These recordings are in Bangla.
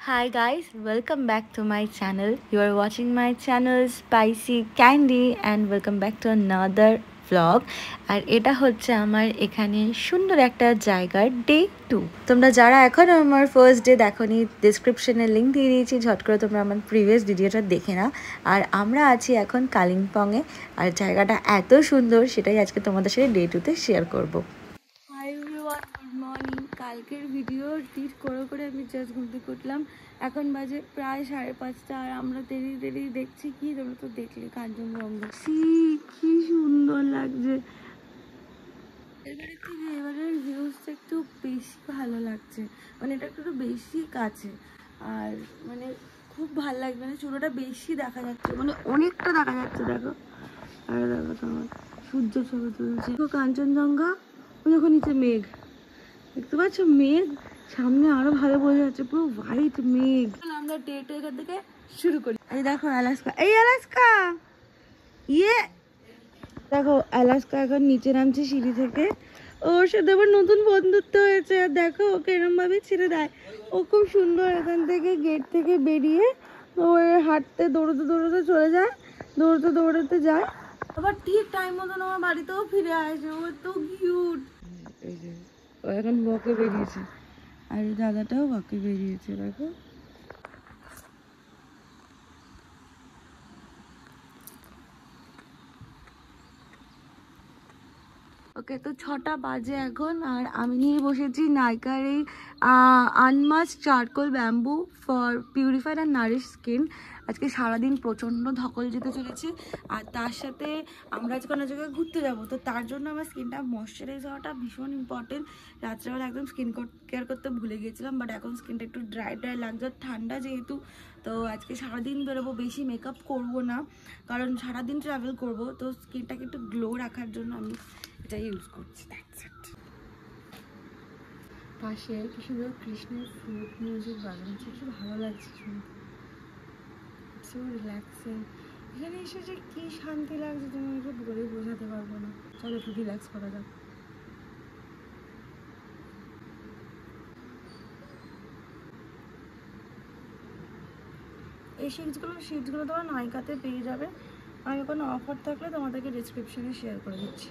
Hi guys, welcome back to my channel. You are watching my channel Spicy Candy and welcome back to another vlog. আর এটা হচ্ছে আমার এখানে সুন্দর একটা জায়গার ডে 2। তোমরা যারা এখন আমার ফার্স্ট ডে দেখোনি, ডেসক্রিপশনে লিংক দিয়ে দিয়েছি, ঝট করে তোমরা আমার প্রিভিয়াস ভিডিওটা দেখে নাও। আর আমরা আছি এখন কালিম্পংয়ে, আর জায়গাটা এত সুন্দর সেটাই আজকে তোমাদের সাথে ডে 2তে শেয়ার করব। Hi everyone, good morning. কালকের ভিডিও এডিট করে আমি জাস্ট ঘুম থেকে উঠলাম। এখন বাজে প্রায় 5:30 আর আমরা দেরি দেখছি কি, তোমরা তো দেখলে কাঞ্চনজঙ্ঘা কি সুন্দর লাগছে। এবারের ভিউজটা একটু বেশি ভালো লাগছে, মানে এটা একটু বেশি কাছে আর মানে খুব ভালো লাগবে, মানে চূড়োটা বেশি দেখা যাচ্ছে, মানে অনেকটা দেখা যাচ্ছে। দেখো আর দেখো তোমার সূর্য ছবি তুলছে, কাঞ্চনজঙ্ঘা যখন নিচে মেঘ দেখতে পাচ্ছ, মেঘ সামনে আরো ভালো বোঝা যাচ্ছে, পুরো হোয়াইট মেঘ। আমরা ডেটে এখান থেকে শুরু করি। এই দেখো অ্যালাস্কা, এই অ্যালাস্কা দেখো অ্যালাস্কা এখন নিচে নামছে সিঁড়ি থেকে। ওর সাথে আবার নতুন বন্ধুত্ব হয়েছে, আর দেখো ওকে এরম ভাবে ছেড়ে দেয়। ও খুব সুন্দর এখান থেকে গেট থেকে বেরিয়ে ও হাঁটতে দৌড়তে চলে যায়, দৌড়তে যায়, আবার ঠিক টাইম মতন আমার বাড়িতেও ফিরে আসে। ও তো কিউট। এই যে ও এখন বকে বেরিয়েছে, আর দাদাটাও বকে বেরিয়েছে। দেখো ওকে, তো 6টা বাজে এখন, আর আমি নিয়ে বসেছি নাইকার এই unmask charcoal bamboo for purified and nourish skin. আজকে সারাদিন প্রচণ্ড ধকল যেতে চলেছে, আর তার সাথে আমরা আজকে অনেক জায়গায় ঘুরতে যাবো, তো তার জন্য আমার স্কিনটা ময়শ্চারাইজ হওয়াটা ভীষণ ইম্পর্টেন্ট। রাত্রেবেলা একদম স্কিন কেয়ার করতে ভুলে গিয়েছিলাম, বাট এখন স্কিনটা একটু ড্রাই লাগছে, ঠান্ডা যেহেতু। তো আজকে সারাদিন বেরোবো, বেশি মেকআপ করবো না, কারণ সারাদিন ট্রাভেল করবো, তো স্কিনটাকে একটু গ্লো রাখার জন্য আমি এটা ইউজ করছি। পাশে কি সুন্দর কৃষ্ণের ফ্লুট মিউজিক বাজাচ্ছে, কি ভালো লাগছে শুনতে, সো রিল্যাক্সিং। এখানে এসে যে কি শান্তি লাগছে তোমাকে বলে বোঝাতে পারবো না। চলো একটু রিল্যাক্স করা যাক। এই শিটসগুলো তোমরা নাইকাতে পেয়ে যাবে। আমি কোনো অফার থাকলে তোমাদেরকে ডিসক্রিপশনে শেয়ার করে দিচ্ছি।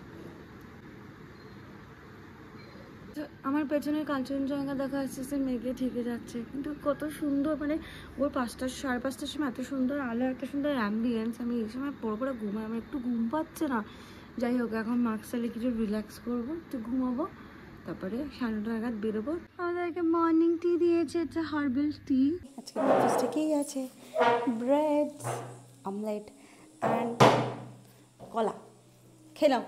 আমার পেছনে কাঞ্চনজঙ্ঘা দেখা যাচ্ছে, মেঘে ঠেকে যাচ্ছে, কিন্তু কত সুন্দর, মানে ওর 5:30 সময় এত সুন্দর আলো, এত সুন্দর অ্যাম্বিয়েন্স। আমি এই সময় পরে ঘুমাই, আমার একটু ঘুম পাচ্ছে না। যাই হোক, এখন মাস্ক চালিয়ে কিছু রিল্যাক্স করবো, একটু ঘুমাবো, তারপরে 9:30 নাগাদ বেরোবো। আমাদেরকে মর্নিং টি দিয়েছে, এটা হার্বাল টি। আজকে ব্রেকফাস্টে কি আছে? ব্রেড, অমলেট অ্যান্ড কলা। খেলাম।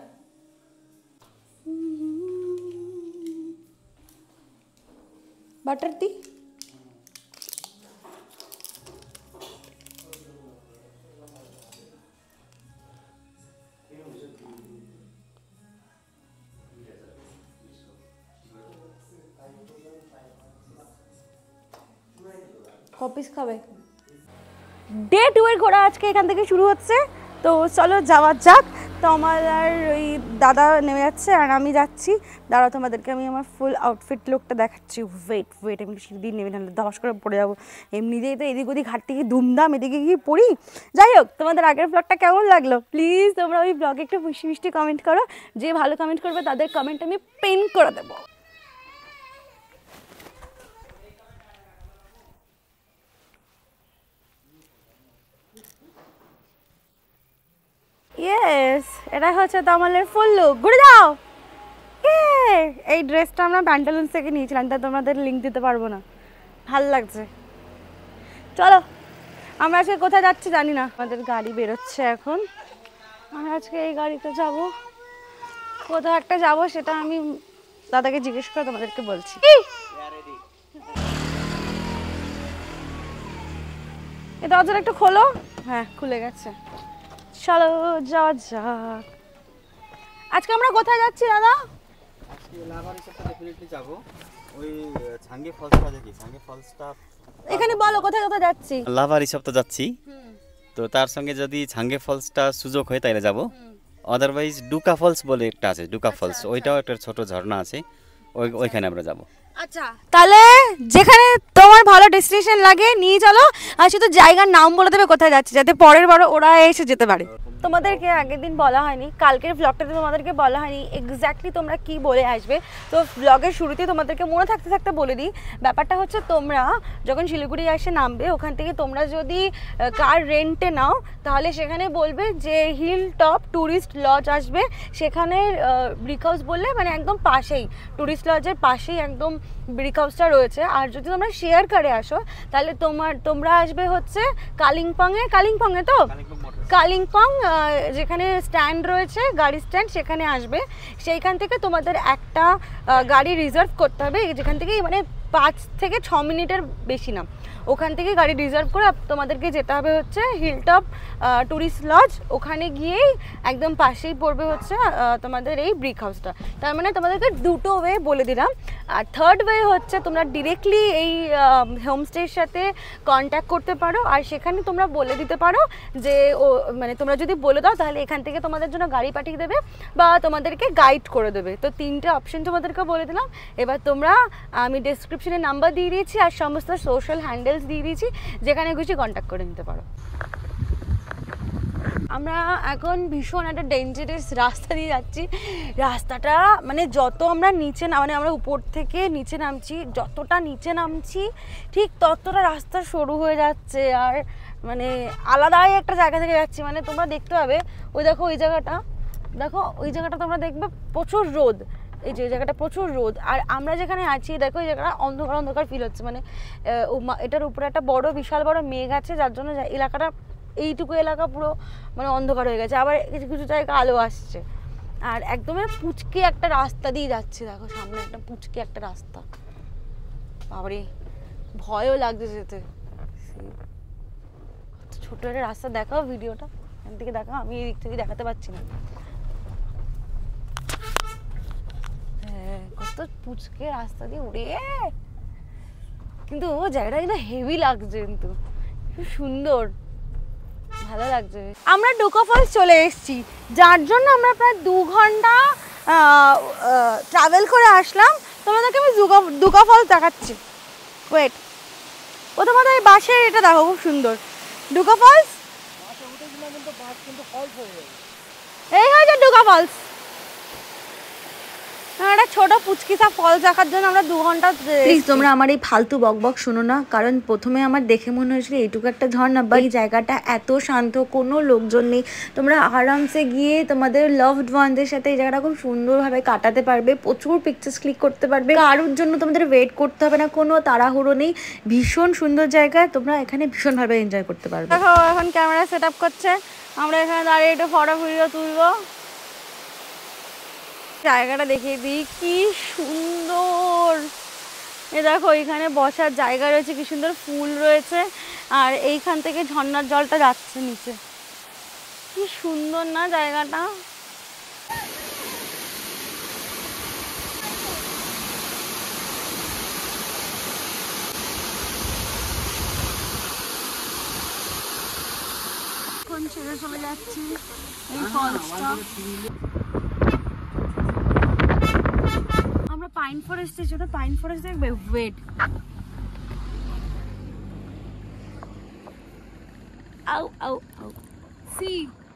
Butter tea. কপিস খাবে? ডে 2 এর ঘোরা আজকে এখান থেকে শুরু হচ্ছে, তো চলো যাওয়া যাক। তো আমার আর ওই দাদা নেমে যাচ্ছে আর আমি যাচ্ছি। দাঁড়াও, তোমাদেরকে আমি আমার ফুল আউটফিট লুকটা দেখাচ্ছি। ওয়েট, আমি সিঁড়ি নেমে নাহলে দশ করে পড়ে যাবো। এমনিতেই তো এদিক ওদিক হাঁটতে গিয়ে ধুমধাম, এদিকে গিয়ে পড়ি। যাই হোক, তোমাদের আগের ব্লগটা কেমন লাগলো প্লিজ তোমরা ওই ব্লগে একটু মিষ্টি কমেন্ট করো। যে ভালো কমেন্ট করবে তাদের কমেন্ট আমি পিন করে দেবো। ইয়েস, এটা হচ্ছে তামালের ফুল লুক। ঘুরে যাও। এই ড্রেসটা আমরা প্যান্টালুন্স থেকে নিয়েছিলাম, তা তোমাদের লিঙ্ক দিতে পারবো না। ভাল লাগছে। চলো, আমরা আজকে কোথায় যাচ্ছি জানি না। আমাদের গাড়ি বেরোচ্ছে এখন। আমরা আজকে এই গাড়িতে যাব, কোথাও একটা যাব, সেটা আমি দাদাকে জিজ্ঞেস করে তোমাদেরকে বলছি। এই দরজাটা একটু খোলো। হ্যাঁ, খুলে গেছে। চলো যাওয়া যাক। আজকে আমরা কোথায় যাচ্ছি দাদা? আজকে লাভারি সবটা ডেফিনেটলি যাব। ওই ছাঙ্গে ফলসটা দেখি, ছাঙ্গে ফলসটা এখানে বলো কোথায় কোথায় যাচ্ছি। লাভারি সবটা যাচ্ছি, তো তার সঙ্গে যদি ছাঙ্গে ফলসটা সুযোগ হয় তাইলে যাব। আদারওয়াইজ ডুকা ফলস বলে একটা আছে, ডুকা ফলস, ওইটাও একটা ছোট ঝর্ণা আছে, ওইখানে আমরা যাব। আচ্ছা তাহলে যেখানে তোমার ভালো ডেস্টিনেশন লাগে নিয়ে চলো, আর শুধু জায়গার নাম বলে দেবে কোথায় যাচ্ছে, যাতে পরের বার ওরা এসে যেতে পারে। তোমাদেরকে আগের দিন বলা হয়নি, কালকের ব্লগটাতে তোমাদেরকে বলা হয়নি এক্স্যাক্টলি তোমরা কি বলে আসবে, তো ব্লগের শুরুতে তোমাদেরকে মনে থাকতে থাকতে বলে দিই। ব্যাপারটা হচ্ছে তোমরা যখন শিলিগুড়ি এসে নামবে, ওখান থেকে তোমরা যদি কার রেন্টে নাও তাহলে সেখানে বলবে যে হিল টপ ট্যুরিস্ট লজ আসবে, সেখানে ব্রিক হাউস বললে মানে একদম পাশেই, ট্যুরিস্ট লজের পাশেই একদম ব্রিক হাউসটা রয়েছে। আর যদি তোমরা শেয়ার কারে আসো তাহলে তোমরা আসবে হচ্ছে কালিম্পংয়ে তো কালিম্পং যেখানে স্ট্যান্ড রয়েছে, গাড়ি স্ট্যান্ড, সেখানে আসবে। সেইখান থেকে তোমাদের একটা গাড়ি রিজার্ভ করতে হবে, যেখান থেকে মানে 5 থেকে 6 মিনিটের বেশি না, ওখান থেকে গাড়ি রিজার্ভ করে তোমাদেরকে যেতে হবে হচ্ছে হিলটপ ট্যুরিস্ট লজ। ওখানে গিয়েই একদম পাশেই পড়বে হচ্ছে তোমাদের এই ব্রিক হাউসটা। তার মানে তোমাদেরকে দুটো ওয়ে বলে দিলাম। আর থার্ড ওয়ে হচ্ছে তোমরা ডিরেক্টলি এই হোমস্টের সাথে কন্ট্যাক্ট করতে পারো, আর সেখানে তোমরা বলে দিতে পারো যে মানে তোমরা যদি বলে দাও তাহলে এখান থেকে তোমাদের জন্য গাড়ি পাঠিয়ে দেবে বা তোমাদেরকে গাইড করে দেবে। তো 3টে অপশন তোমাদেরকে বলে দিলাম। এবার তোমরা, আমি ডেসক্রিপশনে নাম্বার দিয়ে দিয়েছি আর সমস্ত সোশ্যাল হ্যান্ডেলস দিয়ে দিয়েছি, যেখানে খুশি কন্ট্যাক্ট করে নিতে পারো। আমরা এখন ভীষণ একটা ডেঞ্জারাস রাস্তা দিয়ে যাচ্ছি। রাস্তাটা মানে যত আমরা নিচে মানে আমরা উপর থেকে নিচে নামছি, যতটা নিচে নামছি ঠিক ততটা রাস্তা সরু হয়ে যাচ্ছে, আর মানে আলাদাই একটা জায়গা থেকে যাচ্ছি। মানে তোমরা দেখতে পাবে, ওই দেখো ওই জায়গাটা, দেখো ওই জায়গাটা তোমরা দেখবে প্রচুর রোদ, এই যে জায়গাটা প্রচুর রোদ। আর আমরা যেখানে আছি দেখো এই জায়গাটা অন্ধকার অন্ধকার ফিল হচ্ছে, মানে এটার উপরে একটা বড় বিশাল বড় মেঘ আছে, যার জন্য এলাকাটা, এইটুকু এলাকা পুরো মানে অন্ধকার হয়ে গেছে। আবার কিছু কিছু জায়গায় আলো আসছে, আর একদমই পুচকে একটা রাস্তা দিয়ে যাচ্ছে। দেখো সামনে একটা পুচকে একটা রাস্তা, বাবারে ভয়ও লাগছে যেতে। ছোট একটা রাস্তা, দেখাও ভিডিওটা এখান থেকে দেখাও, আমি এই দিক থেকে দেখাতে পারছি না। হ্যাঁ কত পুচকে রাস্তা দিয়ে উড়ে, কিন্তু ও জায়গাটা কিন্তু হেভি লাগছে, কিন্তু খুব সুন্দর, ভালো লাগছে। আমরা ডুকা ফলস চলে এসেছি, যার জন্য আমরা প্রায় 2 ঘন্টা ট্রাভেল করে আসলাম। তোমাদেরকে আমি ডুকা ফলস দেখাচ্ছি, ওয়েট। প্রথমত এই বাসের এটা দেখো, খুব সুন্দর ডুকা ফলস। এই হয়েছে ডুকা ফলস, একটা ছোট পুচকিসা ফলস দেখার জন্য আমরা 2 ঘন্টা। প্লিজ তোমরা আমার এই ফালতু বকবক শোনো না, কারণ প্রথমে আমার দেখে মনে হয়েছিল এইটুকু একটা ঝর্ণা, বা এই জায়গাটা এত শান্ত, কোনো লোকজন নেই, তোমরা আরামসে গিয়ে তোমাদের লাভড ওয়ানদের সাথে এই জায়গাটা খুব সুন্দরভাবে কাটাতে পারবে, প্রচুর পিকচার্স ক্লিক করতে পারবে, কারোর জন্য তোমাদের ওয়েট করতে হবে না, কোনো তাড়াহুড়ো নেই, ভীষণ সুন্দর জায়গা, তোমরা এখানে ভীষণভাবে এনজয় করতে পারবে। দেখো এখন ক্যামেরা সেট আপ করছে, আমরা এখানে দাঁড়িয়ে একটু ফটো ভিডিও তুলবো। জায়গাটা দেখিয়ে দিই, কি সুন্দর। এ দেখো এখানে বসার জায়গা রয়েছে, কি সুন্দর ফুল রয়েছে, আর এইখান থেকে ঝর্ণার জলটা যাচ্ছে নিচে, কি সুন্দর না জায়গাটা। এখন ছেড়ে চলে যাচ্ছি এই ফলসটা। আমরা পাইন ফরেস্টে, যেটা পাইন ফরেস্ট দেখবে, ওয়েট, আউ আউ আউ, সি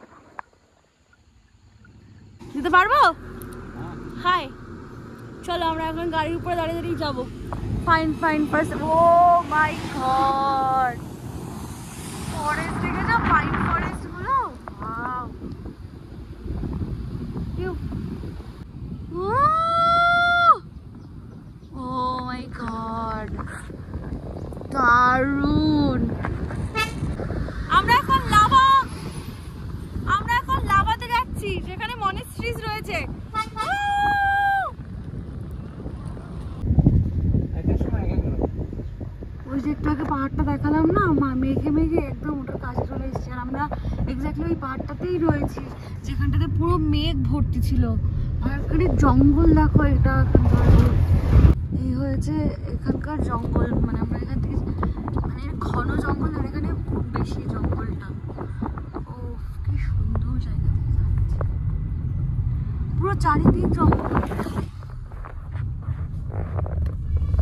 দিতে পারবো? হাই, চলো আমরা এখন গাড়ির উপরে দাঁড়িয়ে দাঁড়িয়ে যাবো। Pine forest, oh my god, forest দেখেছো? পাইন ফরেস্ট গুলো, ওয়াও, ও মাই গড, দারুণ। আমরা এখন লাভাতে যাচ্ছি, যেখানে মনেস্ট্রিজ রয়েছে। ওই যে একটু আগে পাহাড়টা দেখালাম না, মেঘে মেঘে একদম ওটার কাছে চলে এসেছি, আর আমরা এক্স্যাক্টলি ওই পাহাড়টাতেই রয়েছি, যেখানটাতে পুরো মেঘ ভর্তি ছিল। আর এখানে জঙ্গল দেখো, এটা এই হয়েছে এখানকার জঙ্গল, মানে আমরা এখান থেকে মানে ঘন জঙ্গল, আর এখানে খুব বেশি জঙ্গলটা। ও কি সুন্দর জায়গা থেকে যাচ্ছে, পুরো চারিদিক জঙ্গল।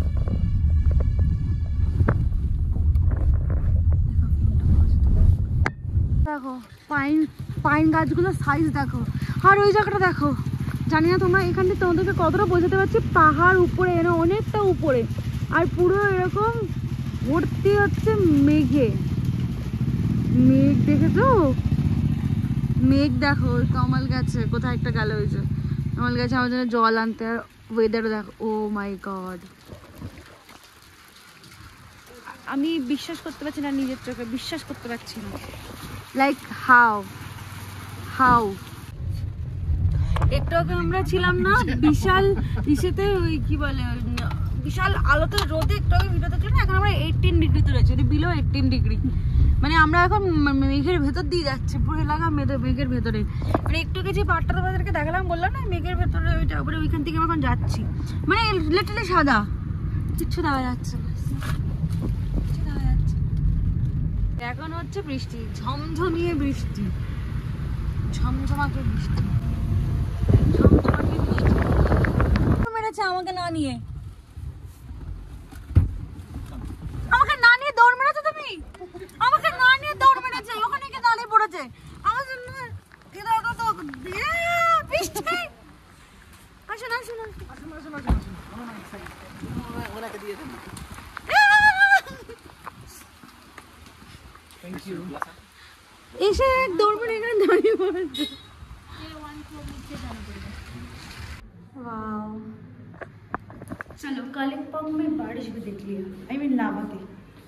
দেখো, পাইন গাছগুলোর সাইজ দেখো, আর ওই জায়গাটা দেখো। জানি না তোমরা এখানে তোমাদেরকে কতটা বোঝাতে পারছি, পাহাড় উপরে এনে অনেকটা উপরে, আর পুরো এরকম ভর্তি হচ্ছে মেঘে। মেঘ দেখেছো? মেঘ দেখো, কমল গাছে কোথায় একটা গেল, ওই যে কমল গাছে আমার জন্য জল আনতে। আর ওয়েদারও দেখো, ও মাই গড, আমি বিশ্বাস করতে পারছি না, নিজের চোখে বিশ্বাস করতে পারছি না। লাইক হাউ একটু আগে আমরা ছিলাম না বিশাল ইসেতে, ওই কি বলে, বিশাল আলোতে রোদে একটু আগে ভিডিও দেখলাম না, এখন আমরা 18 ডিগ্রিতে রয়েছে, বিলো 18 ডিগ্রি। মানে আমরা এখন মেঘের ভেতর দিয়ে যাচ্ছি, পুরো এলাকা মেঘের ভেতরে। মানে একটু আগে যে পাহাড়টা তোমাদেরকে দেখালাম, বললাম না মেঘের ভেতরে, ওইটা উপরে, ওইখান থেকে আমরা এখন যাচ্ছি। মানে লিটারালি সাদা, কিচ্ছু দেখা যাচ্ছে না। এখন হচ্ছে বৃষ্টি, ঝমঝমিয়ে বৃষ্টি, ঝমঝমাকে বৃষ্টি, মেরেছে আমাকে না নিয়ে, দৌড় মেরেছে। তুমি আমাকে না নিয়ে দৌড় মেরেছে, ওখানে গিয়ে দাঁড়িয়ে পড়েছে আমার জন্য। বৃষ্টি, আসুন আসুন এসে দৌড় মেরে এখানে দাঁড়িয়ে পড়েছে। वाओ, चलो कालिम्पोंग में बारिश भी देख लिया, आई मीन लाभाती।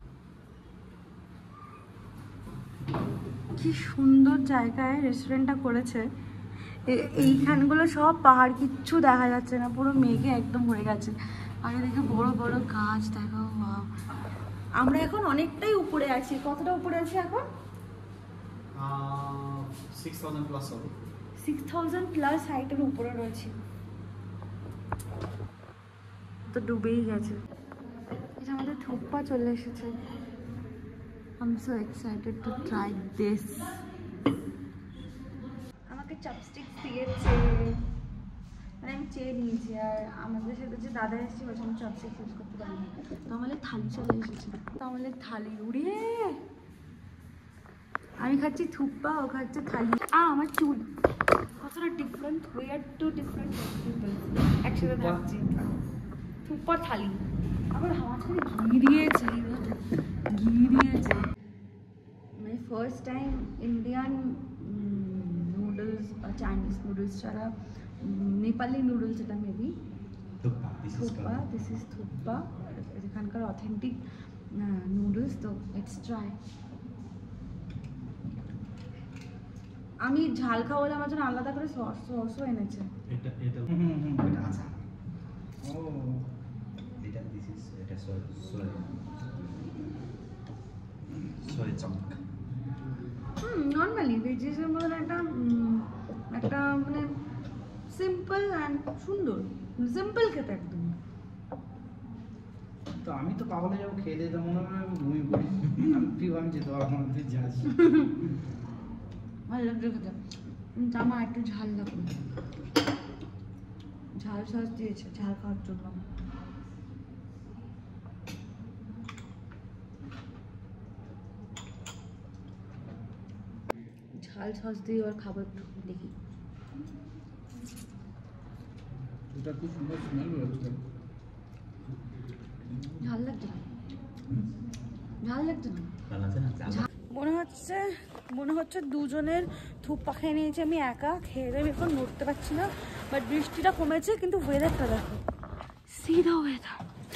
কি সুন্দর জায়গায় রেস্টুরেন্টটা করেছে। এইখানগুলো সব পাহাড়, কিচ্ছু দেখা যাচ্ছে না, পুরো মেঘে একদম ভরে গেছে। আর এদিকে বড় বড় গাছ দেখো। আমরা এখন অনেকটাই উপরে আছি। কতটা উপরে আছি এখন? 6000 প্লাস হবে। 6000 প্লাস হাইটের উপরে রয়েছে, তো ডুবেই গেছে। এটা আমাদের থুপ্পা চলে এসেছে। I'm so excited to try this. আমাকে চপস্টিক্স দিয়েছে, মানে আমি চেয়ে নিয়েছি। আর আমাদের সাথে যে দাদা এসেছে, বলছে আমি চপস্টিক্স ইউজ করতে পারি না। তো আমাদের থালি চলে এসেছে, তো আমাদের থালি উড়ে, আমি খাচ্ছি থুপ্পা, ও খাচ্ছে থালি। আমার চুল কতটা different, we are two different people একসাথে থাকছি। থুপ্পা থালি, আবার আমার সাথে ঘি দিয়েছে, মানে first time Indian noodles, Chinese noodles ছাড়া নেপালি নুডলস, এটা maybe thukpa, this is thukpa, এখানকার অথেন্টিক নুডলস। তো লেটস ট্রাই। আমি ঝাল খাওয়া বলে আমার জন্য আলাদা করে সসও এনেছে। এটা আচ্ছা, ও এটা দিস ইজ, এটা সরি চাঙ্ক। নর্মালি ভেজিসের মধ্যে একটা মানে সিম্পল অ্যান্ড সুন্দর, সিম্পল খেতে একদম। তো আমি তো পাগলে যাবো, খেয়ে দিয়ে তো মনে হয় ঘুমিয়ে পড়ি। আমি যেতে পারবো না, তুই যাস। ভালো লাগছে খেতে, কিন্তু আমার একটু ঝাল লাগবে। ঝাল সস দিয়েছে ঝাল খাওয়ার জন্য। ঝাল সস দিয়ে আর খাবার দেখি। এটা খুব সুন্দর স্মেল হচ্ছে। ঝাল লাগছে না, ঝাল লাগছে না। মনে হচ্ছে দুজনের থুপ্পা খেয়ে নিয়েছি, আমি একা খেয়ে দেবে এখন নড়তে পারছি না। বাট বৃষ্টিটা কমেছে, কিন্তু ওয়েদারটা দেখো, সিধা ওয়েদার,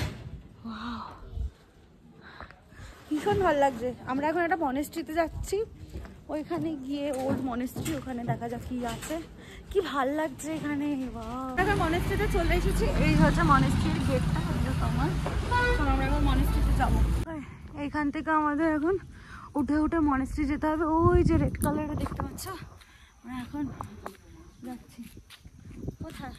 ভীষণ ভালো লাগছে। আমরা এখন একটা মনেস্ট্রিতে যাচ্ছি, ওইখানে গিয়ে ওল্ড মনেস্ট্রি, ওখানে দেখা যাক কি আছে। কি ভাল লাগছে এখানে। এখন মনেস্ট্রিতে চলে এসেছি, এই হচ্ছে মনেস্ট্রির গেটটা। আমার আমরা এখন মনেস্ট্রিতে যাবো। এইখান থেকে আমাদের এখন উঠে উঠে মনেস্ট্রি যেতে হবে। ওই যে রেড কালারটা দেখতে পাচ্ছ, আমরা এখন যাচ্ছি। কোথায়?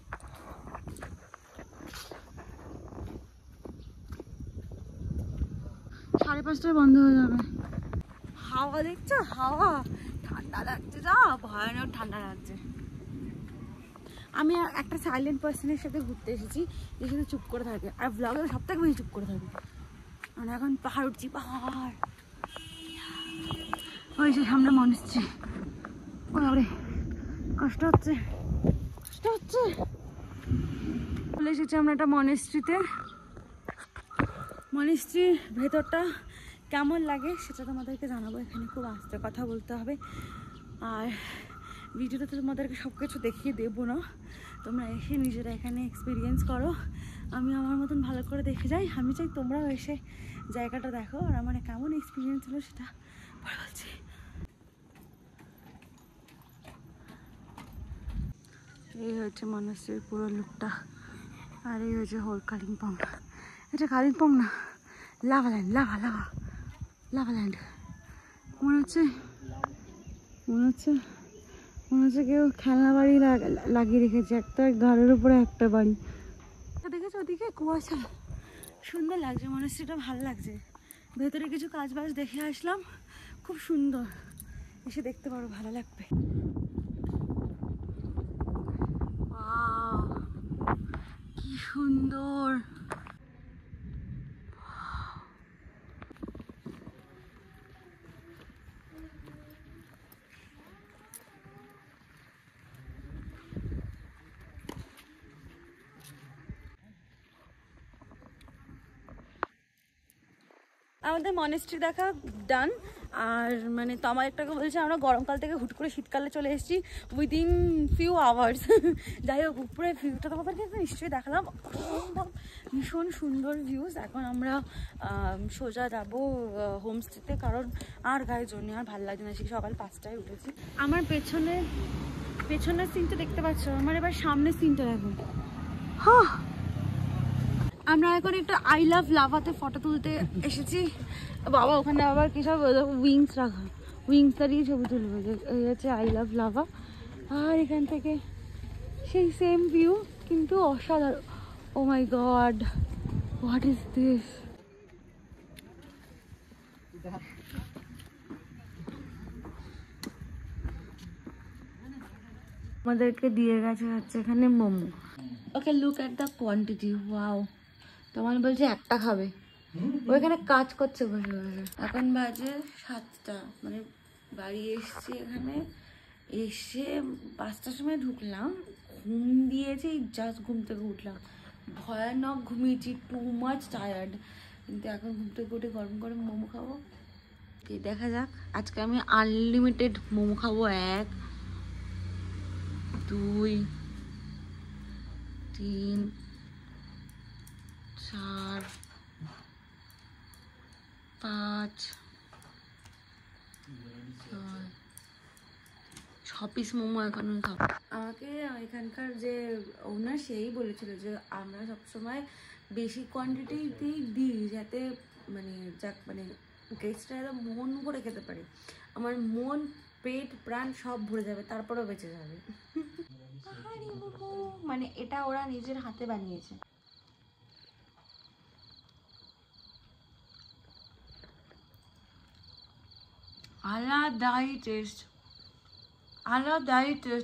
5:30টায় বন্ধ হয়ে যাবে। হাওয়া দেখছো, হাওয়া ঠান্ডা লাগছে, যা ভয়ানক ঠান্ডা লাগছে। আমি একটা সাইলেন্ট পার্সনের সাথে ঘুরতে এসেছি, যে সাথে চুপ করে থাকে, আর ব্লগে সব থেকে বেশি চুপ করে থাকে। আমরা এখন পাহাড় উঠছি, পাহাড়। ওই যে সামনে মনেস্ট্রি। ওরে কষ্ট হচ্ছে, কষ্ট হচ্ছে। চলে এসেছি আমরা একটা মনেস্ট্রিতে। মনেস্ট্রির ভেতরটা কেমন লাগে সেটা তোমাদেরকে জানাবো। এখানে খুব আস্তে কথা বলতে হবে, আর ভিডিওতে তোমাদেরকে সব কিছু দেখিয়ে দেবো না, তোমরা এসে নিজেরা এখানে এক্সপিরিয়েন্স করো। আমি আমার মতন ভালো করে দেখে যাই, আমি চাই তোমরাও এসে জায়গাটা দেখো আর আমার কেমন এক্সপিরিয়েন্স হলো সেটা বলছি। এই হচ্ছে মনেস্ট্রির পুরো লুকটা, আর এই হচ্ছে হোল কালিম্পং। এটা কালিম্পং না, লাভাল্যান্ড, লাভাল্যান্ড। মনে হচ্ছে কেউ খেলনা বাড়ি লাগিয়ে রেখেছে, একটা ঘরের উপরে একটা বাড়ি। দেখেছো ওদিকে কুয়াশা, সুন্দর লাগছে, মনেস্ট্রিটা ভালো লাগছে। ভেতরে কিছু কাজ বাজ দেখে আসলাম, খুব সুন্দর, এসে দেখতে পারো, ভালো লাগবে। কি সুন্দর। আমাদের মনেস্ট্রি দেখা ডান। আর মানে তোমার একটাকে বলছে আমরা গরমকাল থেকে হুট করে শীতকালে চলে এসেছি উইদিন ফিউ আওয়ার্স। যাই হোক, উপরে ভিউটা তোমাদেরকে নিশ্চয়ই দেখালাম, ভীষণ সুন্দর ভিউজ। এখন আমরা সোজা যাবো হোমস্টেতে, কারণ আর গায়ে জন্য আর ভালো লাগছে না, সেই সকাল 5টায় উঠেছি। আমার পেছনের সিনটা দেখতে পাচ্ছ, আমার এবার সামনের সিনটা দেখো। হ্যাঁ, আমরা এখন একটা আই লাভ লাভাতে ফটো তুলতে এসেছি। বাবা ওখানে আবার কি সব উইংস রাখা, উইংস দাঁড়িয়ে ছবি তুলবে। এই হচ্ছে আই লাভ লাভা, আর এখান থেকে সেই সেম ভিউ কিন্তু অসাধারণ। Oh my god, what is this? আমাদেরকে দিয়ে গেছে হচ্ছে এখানে momo. Okay, look at the quantity. Wow, তোমার বলছে একটা খাবে, ওইখানে কাজ করছে বসে বসে। এখন বাজে 7টা, মানে বাড়ি এসছি, এখানে এসে 5টার সময় ঢুকলাম, ঘুম দিয়েছি, জাস্ট ঘুম থেকে উঠলাম, ভয়ানক ঘুমিয়েছি, টু মাচ টায়ার্ড। কিন্তু এখন ঘুম থেকে উঠে গরম গরম মোমো খাবো। দেখা যাক, আজকে আমি আনলিমিটেড মোমো খাবো। 1 2 3 4 5 6 পিস মোমো এখন আমি খাবো। আমাকে এখানকার যে ওনার সেই বলেছিল যে আমরা সবসময় বেশি কোয়ান্টিটিতেই দিই, যাতে মানে মানে গেস্টরা এত মন ভরে খেতে পারে। আমার মন, পেট, প্রাণ সব ভরে যাবে, তারপরেও বেঁচে যাবে। মানে এটা ওরা নিজের হাতে বানিয়েছে। আলাদাই টেস্ট, আলাদাই টেস্ট।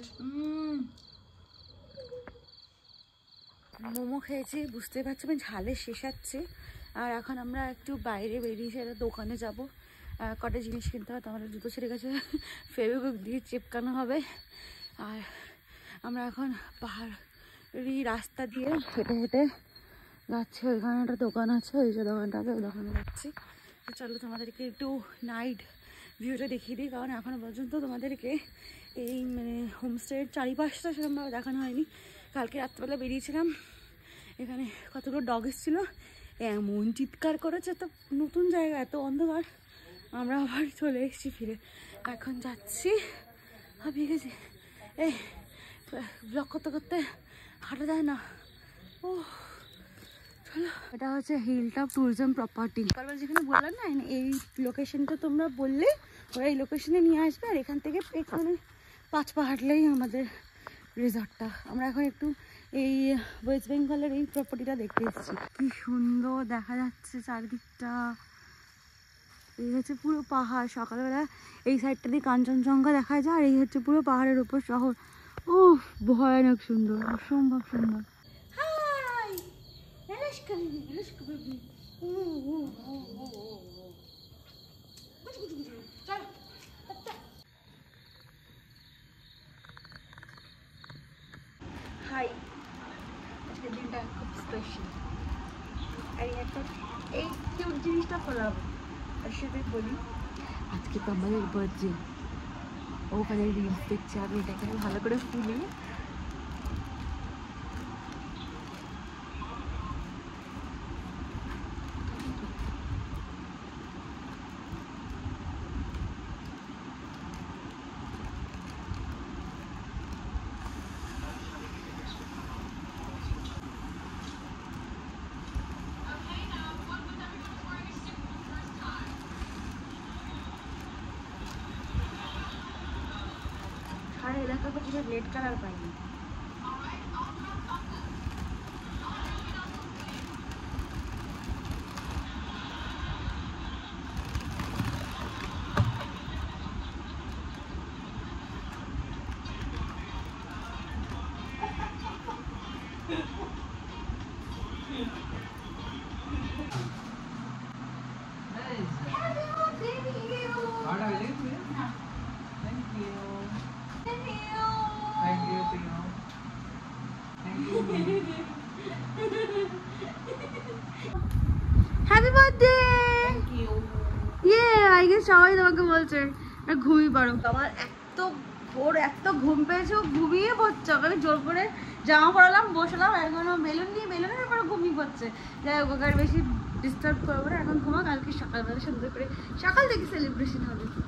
মোমো খেয়েছি, বুঝতে পারছি আমি ঝালে শেষাচ্ছি। আর এখন আমরা একটু বাইরে বেরিয়েছি, একটা দোকানে যাব, কটা জিনিস কিনতে হবে। তাহলে জুতো ছেড়ে গেছে, ফেভিকুইক দিয়ে চিপকানো হবে। আর আমরা এখন পাহাড়ি রাস্তা দিয়ে হেঁটে হেঁটে যাচ্ছি, ওইখানে একটা দোকান আছে, ওই যে দোকানটাকে, ওই দোকানে যাচ্ছি। তো চলো তোমাদেরকে একটু নাইট ভিউটা দেখিয়ে দিই, কারণ এখনও পর্যন্ত তোমাদেরকে এই মানে হোমস্টের চারিপাশটা সেরকমভাবে দেখানো হয়নি। কালকে রাত্রেবেলা বেরিয়েছিলাম, এখানে কতগুলো ডগ এসেছিলো, এমন চিৎকার করেছে, তো নতুন জায়গা, এত অন্ধকার। আমরা আবার চলে এসেছি ফিরে, এখন যাচ্ছি, হাঁপিয়ে গেছি। এই ব্লগ করতে করতে হাঁটা যায় না। ও চলো, এটা হচ্ছে হিলটপ ট্যুরিজম প্রপার্টি। কারণ যেখানে বললাম না, এই লোকেশনটা তোমরা বললে ওরা এই লোকেশনে নিয়ে আসবে, আর এখান থেকে এখানে 5 পা হাঁটলেই আমাদের রিসর্টটা। আমরা এখন একটু এই ওয়েস্ট বেঙ্গলের এই প্রপার্টিটা দেখতে এসেছি। কি সুন্দর দেখা যাচ্ছে চারিদিকটা, এই হচ্ছে পুরো পাহাড়। সকালবেলা এই সাইডটা দিয়ে কাঞ্চনজঙ্ঘা দেখা যায়, আর এই হচ্ছে পুরো পাহাড়ের উপর শহর। ও ভয়ানক সুন্দর, অসম্ভব সুন্দর। বসে আর একটা এই কিউট জিনিসটা ফলাবো আর সাথে বলি আজকে তো আমাদের বার্থডে ওখানে রিলস দেখছে আমি এটাকে ভালো করে ফুলি সারা এলাকা থেকে রেড কালার পাইনি happy birthday thank you I guess সবাই তোমাকে বলছে আর ঘুমিয়ে পড়ো আমার এত ঘুম পেয়েছে ঘুমিয়ে পড়ছে আমি জোর করে জামা পরালাম বসলাম এখনো বেলুনের পরে ঘুমিয়ে পড়ছে যাই হোক ওকে আর বেশি ডিস্টার্ব করবো না এখন ঘুমা কালকে সকালবেলা সুন্দর করে সকাল থেকে সেলিব্রেশন হবে